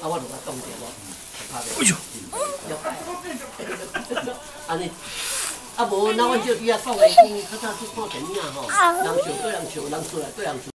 我就甲冻着无，拍袂。了解。安尼。啊无，那阮就伊也讲的，较早去看电影吼，人笑对人笑，人出来对人出。